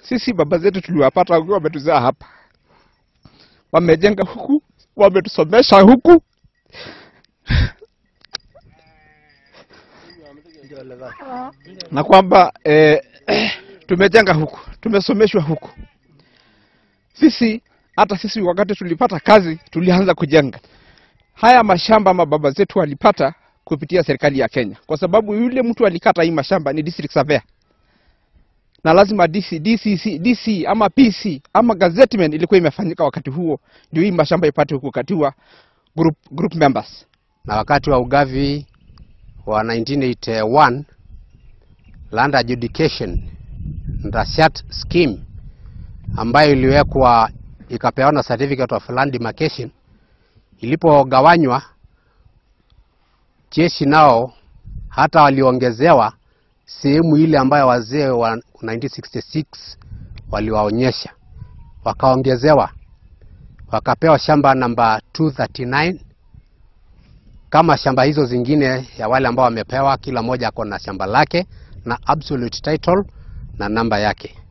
Sisi baba zetu tuliwapata wakiwa wametuzaa hapa. Wamejenga huku, wametusomesha huku. Na kwamba tumejenga huku, tumesomeshwa huku. Hata sisi wakati tulipata kazi tulianza kujenga. Haya mashamba mababa zetu walipata kupitia serikali ya Kenya. Kwa sababu yule mtu alikata hii mashamba ni district surveyor. Na lazima DC ama PC ama gazetteman ilikuwa imefanyika wakati huo ndio hii mashamba ipate kukatiwa group members. Na wakati wa ugavi wa 1981 land adjudication Ndashat scheme ambayo iliwekwa ikapeana certificate of land demarcation, ilipogawanywa jeshi nao hata waliongezewa sehemu ile ambayo wazee wa 1966 waliwaonyesha, wakaongezewa, wakapewa shamba namba 239 kama shamba hizo zingine ya wale ambao wamepewa. Kila moja ako na shamba lake na absolute title na namba yake.